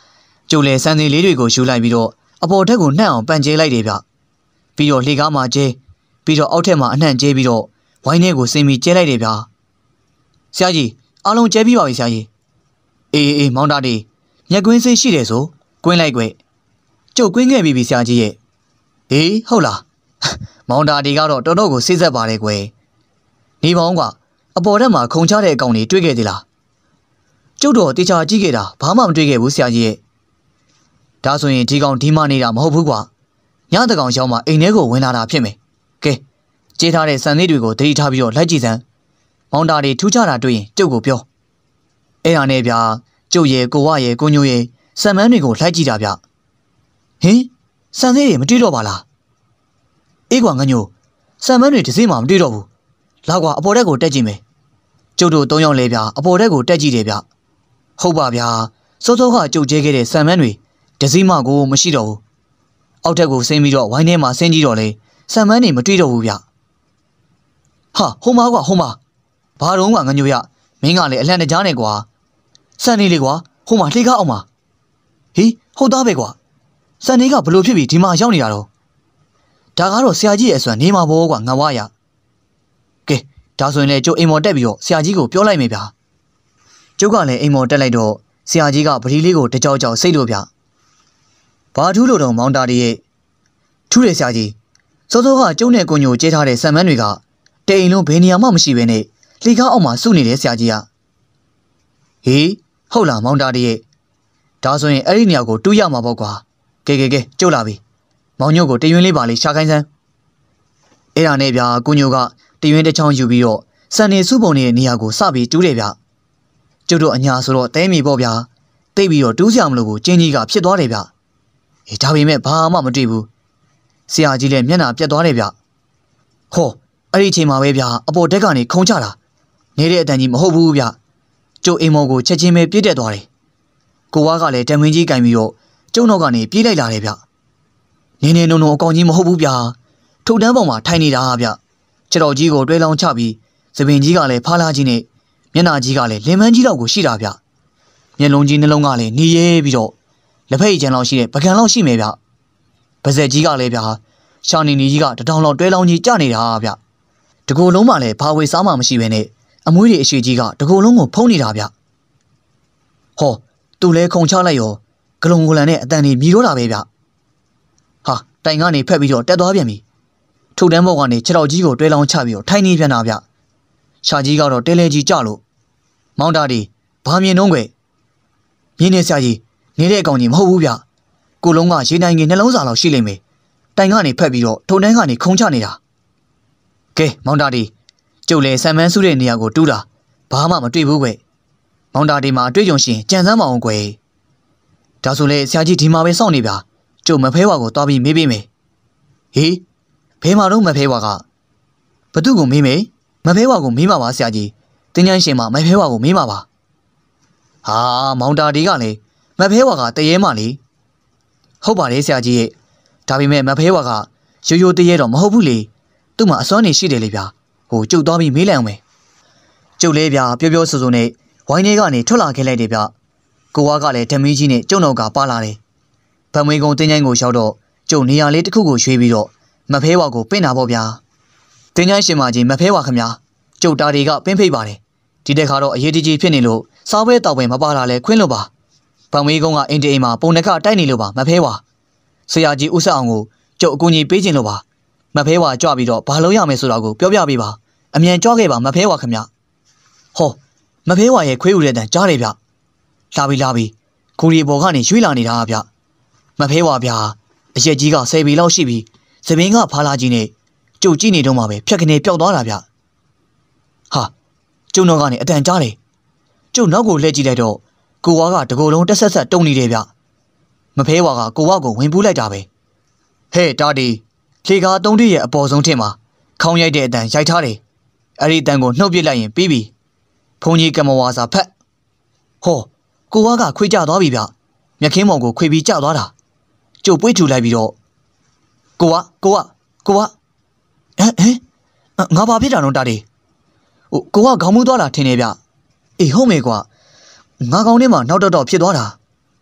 ကျုပ်လည်းစံစီလေးတွေကိုယူလိုက်ပြီးတော့အပေါ်ထက်ကိုနှံ့အောင်ပန်ကျဲလိုက်တယ်ဗျပြီးတော့လေကားမှာကျဲပြီးတော့အောက်ထက်မှာအနှံ့ကျဲပြီးတော့ဝိုင်းထဲကိုစင်ပြီးကျဲလိုက်တယ်ဗျဆရာကြီးအားလုံးကျဲပြီးပါပြီဆရာကြီးအေးအေးမောင်တာတီမျက်ကွင်းစိတ်ရှိတယ်ဆိုကွင်းလိုက်ကွကျုပ်ကွင်းခဲ့ပြီပြီဆရာကြီးရဲ့ဟေးဟုတ်လားမောင်တာတီကတော့တော်တော်ကိုစိတ်ဆက်ပါတယ်ကွယ်နေပေါင်းကအပေါ်ထက်မှာခုံချတဲ့အကောင်တွေတွေ့ခဲ့သေးလားကျုပ်တော့တေချာကြည့်ခဲ့တာဘာမှမတွေ့ခဲ့ဘူးဆရာကြီးရဲ့ဒါဆိုရင်ဒီကောင်ဒီမှနေတာမဟုတ်ဘူးကွာညတကောင်ရောက်မှအိမ်ထဲကိုဝင်လာတာဖြစ်မယ်ကဲကြေးထားတဲ့စံသေးတွေကိုဒိတ်ထားပြီးတော့လိုက်ကြည့်စမ်းမောင်တာတွေထူးခြားတာတွေ့ရင်ကျုပ်ကိုပြောအဲ့ဟာနဲ့ဗျာကျုပ်ရဲ့ကိုဝရဲ့ကိုညိုရဲ့စံမန်းတွေကိုလိုက်ကြည့်တာဗျဟင်စံသေးတွေမတွေ့တော့ပါလားအေးကွာငညိုစံမန်းတွေတစ်စိမှမတွေ့တော့ဘူးလာကွာအပေါ်တက်ကိုတက်ကြည့်မယ်ကျုပ်တို့သုံးယောက်လဲဗျာအပေါ်တက်ကိုတက်ကြည့်တယ်ဗျဟုတ်ပါဗျာစိုးစိုးကကျုပ်ကျဲခဲ့တဲ့စံမန်းတွေတစ်စိမှကိုမရှိတော့ဘူးအောက်ထက်ကိုဆင်းပြီးတော့ဝိုင်းထဲမှာဆင်းကြည့်တော့လေစံမန်းတွေမတွေ့တော့ဘူးဗျဟာဟိုမှာကွာဟိုမှာဘာတော့ကွာငညိုရမင်းကလည်းအလှန်တကြားနဲ့ကွာစံနေလေကွာဟိုမှာလှေကားအောင်မှာဟေးဟုတ်သားပဲကွာစံနေကဘလို့ဖြစ်ပြီးဒီမှာရောက်နေတာတော့ဒါကတော့ဆရာကြီးရဲ့အစွမ်းနေမှာဘောကွာငါဝါရကဲဒါဆိုရင်လည်းကျုပ်အိမ်မော်တက်ပြီးတော့ဆရာကြီးကိုပြောလိုက်မယ်ဗျာကျုပ်ကလည်းအိမ်မော်တက်လိုက်တော့ဆရာကြီးကပတိလေးကိုတကြောက်ကြောက်စိတ်လို့ဗျဘာထူးလို့တော့မောင်တာတီရဲ့ထူးတယ်ဆရာကြီးစောစောကကျုံနဲ့ကိုညိုကျဲထားတဲ့ဆံမန်းတွေကတိမ်လုံးဘယ်နေရာမှမရှိဘဲနဲ့လှေကားအောက်မှာစုနေတယ်ဆရာကြီးကဟေးဟုတ်လားမောင်တာတီရဲ့ဒါဆိုရင်အဲ့ဒီနေရာကိုတူးရမှာပေါ့ကွာကဲကဲကဲကျုပ်လာပြီမောင်ညို့ကိုတရွင်းလေးပါလေးရှာခိုင်းစမ်းအဲ့ဒါနဲ့ဗျာကိုညိုကတရွင်းတစ်ချောင်းယူပြီးတော့စံနေစုပုံနေတဲ့နေရာကိုစပြီးတူးတယ်ဗျကျုပ်တို့အညာဆိုတော့တဲမီပေါ့ဗျာတိတ်ပြီးတော့တူးစရာမလိုဘူးကျင်းကြီးကဖြစ်သွားတယ်ဗျအေးဒါပေမဲ့ဘာမှမတွေ့ဘူးဆရာကြီးလည်းမျက်နှာပြတ်သွားတယ်ဗျဟောအဲ့ဒီအချိန်မှာပဲဗျာအပေါ်တက်ကနေခုံချတာနေတဲ့အတန်ကြီးမဟုတ်ဘူးဗျကျုပ်အိမ်မော်ကိုချက်ချင်းပဲပြေးတက်သွားတယ်ကိုဝါကလည်းတံမင်းကြီးကင်ပြီးတော့ကျုံတော့ကနေပြေးလိုက်လာတယ်ဗျနေနေနုံနုံအကောင်ကြီးမဟုတ်ဘူးဗျထုတ်တန်းပေါ်မှာထိုင်နေတာဗျခြေတော်ကြီးကိုတွဲလောင်းချပြီးသပင်ကြီးကလည်းဖားလာကြီးနဲ့မျက်နှာကြီးကလည်းလင်မန်းကြီးလောက်ကိုရှိတာဗျမျက်လုံးကြီးနှလုံးကလည်းနေရဲပြီးတော့လက်ဖက်ရည်ချမ်းလောက်ရှိတဲ့ပကံလောက်ရှိမယ်ဗျပါဇက်ကြီးကလည်းဗျရှာနေနေကြီးကတထောင်လောက်တွဲလောင်းကြီးကျနေတာဗျတကူလုံးမှလည်းဘာဝေစားမှမရှိဘဲနဲ့အမွှေးတွေအရှိကြီးကတကူလုံးကိုဖုံးနေတာဗျဟောသူလဲခုံချလိုက်ရောဂလုံဂလန်နဲ့အတန်ကြီးမြည်တော့တာပဲဗျဟာတိုင်ကနေဖက်ပြီးတော့တက်သွားပြန်ပြီထုတ်တန်းဘော်ကနေခြေတော်ကြီးကိုတွဲလောင်းချပြီးတော့ထိုင်နေပြန်တာဗျရှာကြီးကတော့တဲလဲကြီးကြလို့မောင်တာဒီဘာမြင်တော့ကွယ်မြင်းနေဆရာကြီးနေတဲ့အကောင်ကြီးမဟုတ်ဘူးဗျကိုလုံးကရေနိုင်ကြီးနှလုံးစာလောက်ရှိလိမ့်မယ်တိုင်ကနေဖက်ပြီးတော့ထုံတန်းကနေခုံချနေတာကဲမောင်တာဒီကျုပ်လည်းဆံမန်းစုတဲ့နေရာကိုတူးတာဘာမှမတွေ့ဘူးကွယ်မောင်တာဒီမှာတွေ့ကြုံရှင်ကြံစမ်းမအောင်ကွယ်ဒါဆိုလေဆရာကြီးဒီမှာပဲစောင့်နေဗျကျုပ်မဖဲဝါကိုတွားပြီးမေးပေးမယ်ဟေးဘယ်မှာတော့မဖဲဝါကဘသူ့ကိုမေးမယ်မဖဲဝါကိုမေးမှာပါဆရာကြီးတင်းချမ်းရှင်မှာမဖဲဝါကိုမေးမှာပါဟာမောင်တာဒီကလည်းမဖဲဝါကတရေမှလေဟုတ်ပါတယ်ဆရာကြီးရဲ့ဒါပေမဲ့မဖဲဝါကရိုးရိုးတရေတော့မဟုတ်ဘူးလေသူ့မှာအစွမ်းနေရှိတယ်လေဗျာဟိုကျုပ်သွားပြီးမေးလိုက်အောင်မယ်ကျုပ်လေးဗျာပြောပြောဆိုဆိုနဲ့ဝိုင်းထဲကနေထွက်လာခဲ့လိုက်တယ်ဗျကိုဝါကလည်းဓမင်းကြီးနဲ့ကျုံတော်ကပါလာတယ်ဗမွေကုံတင်းချိုင်းကိုရောက်တော့ကျုပ်နေရာလေးတစ်ခုကိုရွှေ့ပြီးတော့မဖဲဝါကိုပင့်တာပေါ့ဗျာတင်းချိုင်းရှင်မကြီးမဖဲဝါခမညာကျုပ်တာတွေကပင့်ဖိတ်ပါတယ်ဒီတက်ခါတော့အရေးတကြီးဖြစ်နေလို့စားပွဲတောက်ပွဲမပါလာလဲခွင့်လို့ပါဗမွေကုံကအင်တီအိမ်မှာပုံနှခတိုက်နေလို့ပါမဖဲဝါဆရာကြီးဦးဆက်အောင်ကိုကျုပ်အကူကြီးပေးခြင်းလို့ပါမဖဲဝါကြွပြီးတော့ဘာလို့ရမယ်ဆိုတာကိုပြောပြပေးပါအမြန်ကြွခဲ့ပါမဖဲဝါခမညာဟောမဖဲဝါရဲ့ခွေးဦးတဲ့တန်ကြားတယ်ဗျလာပြီလာပြီခူရီဘော်ကနေရွှေ့လာနေတာဗျမဖဲဝါဗျာအရက်ကြီးကဆယ်ပေလောက်ရှိပြီးသပင်ကဖားလာကြီးနဲ့ကျုပ်ကြည့်နေတော့မှပဲဖြက်ကနေပျောက်သွားတာဗျဟာကျုံတော့ကနေအတန်ကြားတယ်ကျုပ်နောက်ကိုလှည့်ကြည့်လိုက်တော့ကိုဝါကတကိုယ်လုံးတက်ဆက်ဆက်တုံနေတယ်ဗျမဖဲဝါကကိုဝါကိုဝင်ပူးလိုက်တာပဲဟဲ့တာဒီလေကားသုံးထည့်ရဲ့အပေါ်ဆုံးထင်မှာခေါင်းရိုက်တဲ့အတန်ရိုက်ထားတယ်အဲ့ဒီအတန်ကိုနှုတ်ပစ်လိုက်ရင်ပြီးပြီဖုန်ကြီးကမဝါစာဖက်ဟောကိုဝါကခွေးကျသွားပြီဗျမြက်ခင်းမောင်ကိုခွေပြီးကျသွားတာကျုပ်ပွေးထူလိုက်ပြီးတော့ကိုဝါကိုဝါကိုဝါဟမ်ဟမ်ငါဘာဖြစ်တာတော့တာဒီဟိုကိုဝါခေါင်းမူးသွားတာထင်နေဗျအေးဟုတ်မေကွာငါကောင်းထဲမှာနောက်တော့တော့ဖြစ်သွားတာ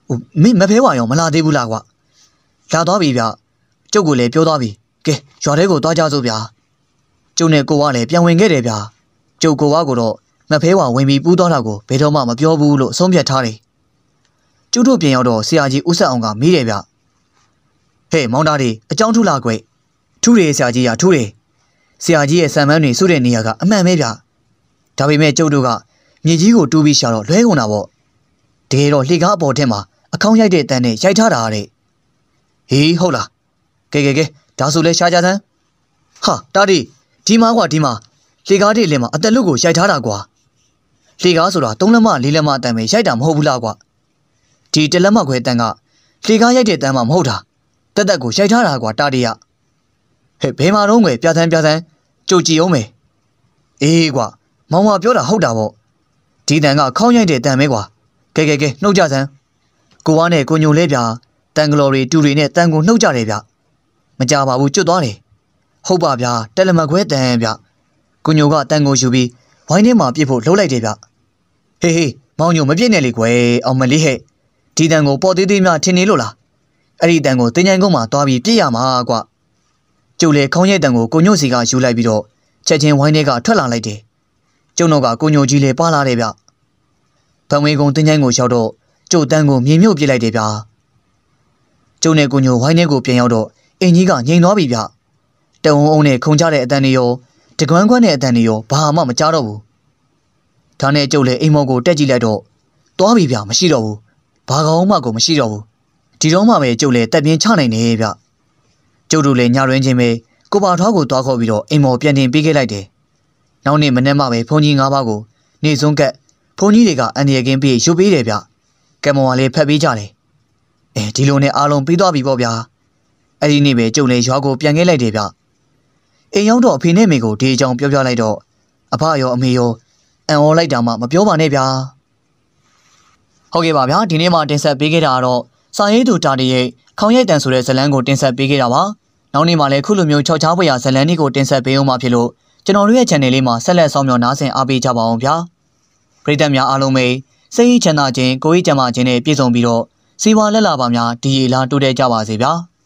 ဟိုမင်းမဖဲဝါရောမလာသေးဘူးလားကွာလာသွားပြီဗျကျုပ်ကလည်းပြောသွားပြီကဲရွာထဲကိုသွားကြစို့ဗျာကျုပ်နဲ့ကိုကလည်းပြန်ဝင်ခဲ့တယ်ဗျာကျုပ်ကိုကကိုတော့မဖဲဝါဝင်ပြီးပူးသွားတာကိုဘယ်တော့မှမပြောဘူးလို့ဆုံးဖြတ်ထားတယ်ကျုပ်တို့ပြန်ရောက်တော့ဆရာကြီးဦးဆက်အောင်ကမေးတယ်ဗျဟဲ့မောင်သားတွေအကြောင်းထူလာကွယ်ထူတယ်ဆရာကြီးရထူတယ်ဆရာကြီးရဲ့ဆံမန်းတွေစုတဲ့နေရာကအမှန်ပဲဗျဒါပေမဲ့ကျုပ်တို့ကမြေကြီးကိုတူးပြီးရှာတော့လွဲကုန်တာပေါ့တကယ်တော့လှေကားအပေါ်ထက်မှာအခေါင်းရိုက်တဲ့အတန်းနဲ့ရိုက်ထားတာတဲ့ဟေးဟုတ်လားကဲကဲကဲဒါဆိုလဲရှားကြစမ်းဟာတားဒီဒီမှာကွာဒီမှာလှေကားတွေလင်းမှာအသက်လွတ်ကိုရိုက်ထားတာကွာလှေကားဆိုတာသုံးလက်မလေးလက်မအတန်းပဲရိုက်တာမဟုတ်ဘူးလားကွာဒီတလက်မခွဲတန်းကလှေကားရိုက်တဲ့တန်းမှမဟုတ်တာတက်တက်ကိုရိုက်ထားတာကွာတားဒီရဟဲ့ဘယ်မှာတော့ငွေပြသန်းပြသန်းကြုတ်ကြည့်အောင်မယ်အေးကွာမောင်မပြောတာဟုတ်တာပေါ့ဒီတန်ကခေါင်းရိုက်တဲ့တန်ပဲကွာကဲကဲကဲနှုတ်ကြစမ်းကိုဝါနဲ့ကိုညိုလဲဗျာတန်ကလော်တွေတူတွေနဲ့တန်ကိုနှုတ်ကြတယ်ဗျမကြပါဘူးကျွတ်သွားတယ်ဟုတ်ပါဗျာတက်လက်မခွဲတန်ဗျကိုညိုကတန်ကိုယူပြီးဝိုင်းထဲမှာပြစ်ဖို့လှုပ်လိုက်တယ်ဗျဟေးဟေးမောင်ညိုမပြစ်နဲ့လေကွယ်အောင်မလေးဟဲ့ဒီတန်ကိုပေါ်သေးသေးများထင်နေလို့လားအဲ့ဒီတန်ကိုတင်ញိုင်ကုန်းမှာသွားပြီးပြစ်ရမှာကွာကျုပ်လေခေါင်းရိုက်တန်ကိုကိုညိုစီကယူလိုက်ပြီးတော့ချက်ချင်းဝိုင်းထဲကထွက်လာလိုက်တယ်ကျုံတော့ကကိုညိုကြီးလေပါလာတယ်ဗျဗံဝေကုံတင်ញိုင်ကိုရောက်တော့ကျုပ်တန်းကိုမြေမြုပ်ပြစ်လိုက်တယ်ဗျာကျုံနဲ့ကိုညိုဝိုင်းထဲကိုပြန်ရောက်တော့အင်ကြီးကငြိမ်သွားပြီဗျတဝုံအုံနဲ့ခုံကြတဲ့အတန်တွေရောတကွမ်းကွမ်းတဲ့အတန်တွေရောဘာမှမကြားတော့ဘူးဒါနဲ့ကျုပ်လည်းအိမ်မော်ကိုတက်ကြည့်လိုက်တော့သွားပြီဗျမရှိတော့ဘူးဘာကောင်မှကိုမရှိတော့ဘူးဒီတော့မှပဲကျုပ်လည်းတက်ပြင်းချနိုင်တယ်ဗျကျုပ်တို့လည်းညရွင်းချင်းပဲကိုပါထွားကိုသွားခေါ်ပြီးတော့အိမ်မော်ပြန်တင်ပေးခဲ့လိုက်တယ်နောက်နေ့မနေ့မှပဲဘုန်းကြီး၅ပါးကိုနေစွန်းကက်ဘုန်းကြီးတွေကအန်ရကင်းပြီးရုပ်ပေးတယ်ဗျကံမော်ကလည်းဖက်ပေးကြတယ်အဲဒီလိုနဲ့အားလုံးပြီးသွားပြီပေါ့ဗျာအဲ့ဒီနေ့ပဲကျုပ်လည်းရွာကိုပြန်ခဲ့လိုက်တယ်ဗျအိမ်ရောက်တော့အဖေနဲ့မေကိုဒီအကြောင်းပြောပြလိုက်တော့အဖရောအမေရောအံ့ဩလိုက်တာမှမပြောပါနဲ့ဗျာဟုတ်ကဲ့ပါဗျာဒီနေ့မှတင်ဆက်ပေးခဲ့တာကတော့စာရေးသူတာတရဲ့ခေါင်းရိုက်တန်ဆိုတဲ့ဇလန်းကိုတင်ဆက်ပေးခဲ့တာပါနောက်နေ့မှလည်းခုလိုမျိုးချောက်ချားပွေရဇလန်းလေးကိုတင်ဆက်ပေးအောင်မှဖြစ်လို့ကျွန်တော်တို့ရဲ့ channel လေးမှာဆက်လက်ဆောင်မြော်နားဆင်အားပေးကြပါအောင်ဗျာပရိသတ်များအားလုံးပဲစိတ်ချမ်းသာခြင်းကိုယ်ရေးကျန်းမာခြင်းနဲ့ပြည့်စုံပြီးတော့စီဝါလက်လာပါများဒီရီလာတိုးတက်ကြပါစေဗျာ